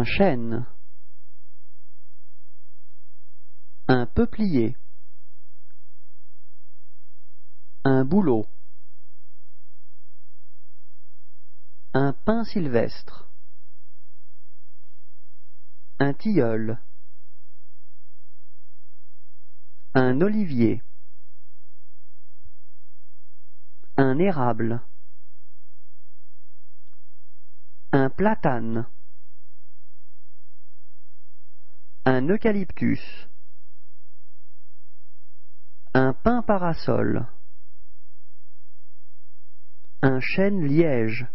chêne, un peuplier, un bouleau, un pin sylvestre, un tilleul, un olivier, un érable, un platane, un eucalyptus, un pin parasol, un chêne liège,